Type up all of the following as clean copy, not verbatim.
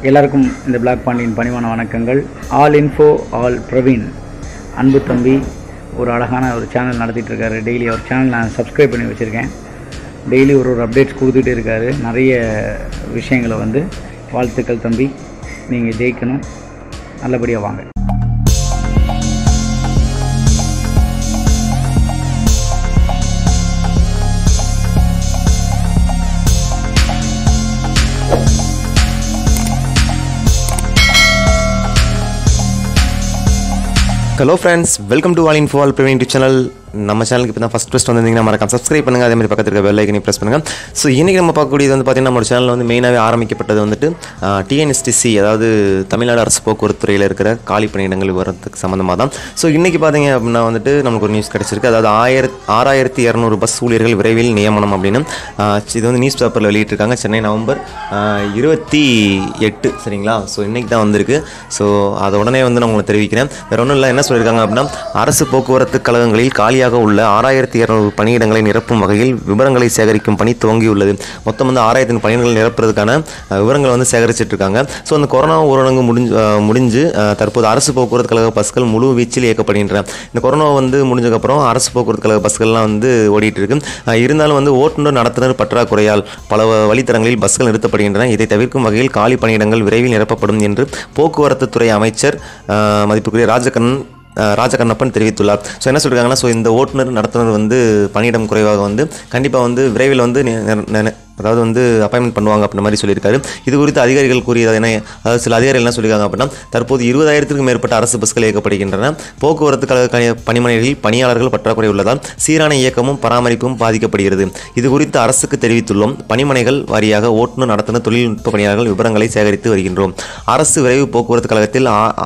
எல்லாருக்கும் இந்த பிளாக் பாண்டியின் பணிவான வணக்கங்கள். ஆல் இன்ஃபோ ஆல் பிரவீன் அன்பு தம்பி ஒரு அழகான ஒரு சேனல் நடத்திட்டு இருக்காரு. டெய்லி அவர் சேனல் நான் சப்ஸ்கிரைப் பண்ணி வச்சுருக்கேன். டெய்லி ஒரு அப்டேட்ஸ் கொடுத்துட்டே இருக்காரு. நிறைய விஷயங்களை வாழ்த்துக்கள் தம்பி, நீங்கள் ஜெயிக்கணும், நல்லபடியாக வாங்க. Hello friends, welcome to all info all Praveen YouTube channel. நம்ம சேனலுக்கு இப்போ தான் ஃபஸ்ட் வந்திருந்தீங்கன்னா மறக்காம சப்ஸ்கிரைப் பண்ணுங்கள். அதே மாதிரி பக்கத்தில் இருக்க பெல் ஐக்கனை ப்ரெஸ் பண்ணுங்கள். ஸோ இன்றைக்கி நம்ம பார்க்கக்கூடியது பார்த்தீங்கன்னா நம்ம சேனலில் மெயினாகவே ஆரம்பிக்கப்பட்டது டிஎன்எஸ்டிசி, அதாவது தமிழ்நாடு அரசு போக்குவரத்து துறையில் இருக்கிற காலி பணியிடங்கள் வரதுக்கு சம்மந்தமாக தான். ஸோ இன்றைக்கி பார்த்தீங்க அப்படின்னா நமக்கு ஒரு நியூஸ் கிடச்சிருக்கு. அதாவது 6200 பஸ் ஊழியர்கள் விரைவில் நியமனம் அப்படின்னு இது நியூஸ் பேப்பரில் வெளியிட்டிருக்காங்க. சென்னை நவம்பர் 28 சரிங்களா. ஸோ இன்றைக்கி தான் வந்திருக்கு. ஸோ அதை உடனே நான் உங்களுக்கு தெரிவிக்கிறேன். வேறு ஒன்றும் இல்லை. என்ன சொல்லியிருக்காங்க அப்படின்னா, அரசு போக்குவரத்து கழகங்களில் காலியாக உள்ள 6200 பணியிடங்களை நிரப்பும் வகையில் விவரங்களை சேகரிக்கும் பணி துவங்கியுள்ளது. மொத்தம் 6000 பணியிடங்கள் நிரப்புறதுக்கான விவரங்களை சேகரிச்சிட்டு இருக்காங்க. ஸோ அந்த கொரோனா ஊரடங்கு முடிஞ்சு தற்போது அரசு போக்குவரத்து கழக பஸ்கள் முழு வீச்சில் இயக்கப்படுகின்றன. இந்த கொரோனா முடிஞ்சதுக்கப்புறம் அரசு போக்குவரத்து கழக பஸ்கள்லாம் ஓடிட்டு இருக்கு. இருந்தாலும் ஓட்டுநர் நடத்துனர் பற்றாக்குறையால் பல வழித்தடங்களில் பஸ்கள் நிறுத்தப்படுகின்றன. இதை தவிர்க்கும் வகையில் காலி பணியிடங்கள் விரைவில் நிரப்பப்படும் என்று போக்குவரத்து துறை அமைச்சர் மதிப்புக்குரிய ராஜகண்ணப்பன் தெரிவித்துள்ளார். ஸோ என்ன சொல்லியிருக்காங்கன்னா, ஸோ இந்த ஓட்டுநர் நடத்துனர் பணியிடம் குறைவாக கண்டிப்பாக விரைவில் அதாவது அப்பாயின்மெண்ட் பண்ணுவாங்க அப்படின்ற மாதிரி சொல்லியிருக்காரு. இது குறித்து அதிகாரிகள் கூறியது அதாவது சில அதிகாரிகள் என்ன சொல்லியிருக்காங்க அப்படின்னா, தற்போது 20000க்கும் மேற்பட்ட அரசு பஸ்கள் இயக்கப்படுகின்றன. போக்குவரத்து கழக பணிமனைகளில் பணியாளர்கள் பற்றாக்குறை உள்ளதால் சீரான இயக்கமும் பராமரிப்பும் பாதிக்கப்படுகிறது. இது குறித்து அரசுக்கு தெரிவித்துள்ளோம். பணிமனைகள் வாரியாக ஓட்டுநர் நடத்துனர் தொழில்நுட்ப பணியாளர்கள் விவரங்களை சேகரித்து வருகின்றோம். அரசு விரைவு போக்குவரத்து கழகத்தில்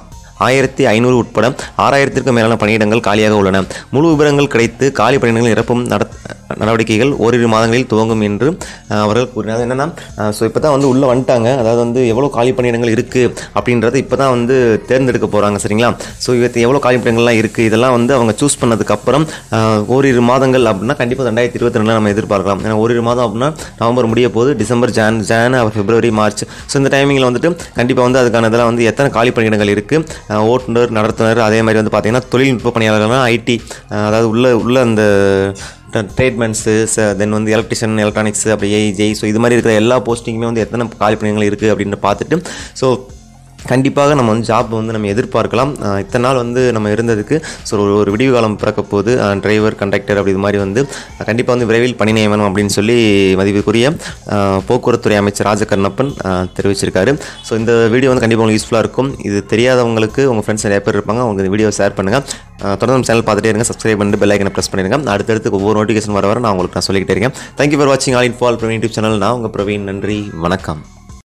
1500 உட்பட 6000க்கும் மேலான பணியிடங்கள் காலியாக உள்ளன. முழு விவரங்கள் கிடைத்து காலி பணியிடங்கள் நிரப்பும் நடவடிக்கைகள் ஓரிரு மாதங்களில் துவங்கும் என்று அவர்கள் கூறினார். என்னன்னா, ஸோ இப்போ தான் உள்ளே வந்துட்டாங்க. அதாவது எவ்வளோ காலி பணியிடங்கள் இருக்குது அப்படின்றத இப்போ தான் தேர்ந்தெடுக்க போகிறாங்க சரிங்களா. ஸோ இவற்றை எவ்வளோ காலி பணியிடங்கள்லாம் இருக்குது இதெல்லாம் அவங்க சூஸ் பண்ணதுக்கப்புறம் ஓரிரு மாதங்கள் அப்படின்னா கண்டிப்பாக 2022 நம்ம எதிர்பார்க்கலாம். ஏன்னா ஓரிரு மாதம் அப்படின்னா நவம்பர் முடிய போது, December, Jan, February, March. So இந்த டைமிங்கில் கண்டிப்பாக அதுக்கான இதெல்லாம் எத்தனை காலி பணியிடங்கள் இருக்குது, ஓட்டுநர் நடத்துனர், அதே மாதிரி பார்த்தீங்கன்னா தொழில்நுட்ப பணியாளர்கள்னா ஐடி, அதாவது உள்ள அந்த ட்ரேட்மென்ட்ஸு, தென் எலக்ட்ரிஷியன், எலக்ட்ரானிக்ஸ், அப்படி ஏஐ, ஸோ இது மாதிரி இருக்கிற எல்லா போஸ்டிங்குமே எத்தனை காலி பணியிடங்கள் இருக்குது அப்படின்னு பார்த்துட்டு ஸோ கண்டிப்பாக நம்ம ஜாப் நம்ம எதிர்பார்க்கலாம். இத்தனை நாள் நம்ம இருந்ததுக்கு ஸோ ஒரு விடிவு காலம் பிறக்க போது டிரைவர், கண்டக்டர் அப்படி இது மாதிரி கண்டிப்பாக விரைவில் பணி நியமனம் அப்படின்னு சொல்லி மதிப்புக்குரிய போக்குவரத்துறை அமைச்சர் ராஜகண்ணப்பன் தெரிவிச்சிருக்காரு. ஸோ இந்த வீடியோ கண்டிப்பாக உங்களுக்கு யூஸ்ஃபுல்லாக இருக்கும். இது தெரியாதவங்களுக்கு உங்கள் ஃப்ரெண்ட்ஸ் நிறைய பேர் இருப்பாங்க, அவங்க இந்த வீடியோ ஷேர் பண்ணுங்கள். தொடர்ந்து நம்ம சேனல் பார்த்துட்டே இருங்க, சப்ஸ்கிரைப் பண்ணிட்டு பெல் ஐக்கனை ப்ரெஸ் பண்ணிடுங்க. அடுத்தடுத்து ஒவ்வொரு நோட்டிஃபிகேஷன் வர நான் உங்களுக்கு சொல்லிக்கிட்டே இருக்கேன். தேங்க்யூ ஃபார் வாட்சிங் all info all Praveen YouTube channel. நான் உங்கள் பிரவீன். நன்றி, வணக்கம்.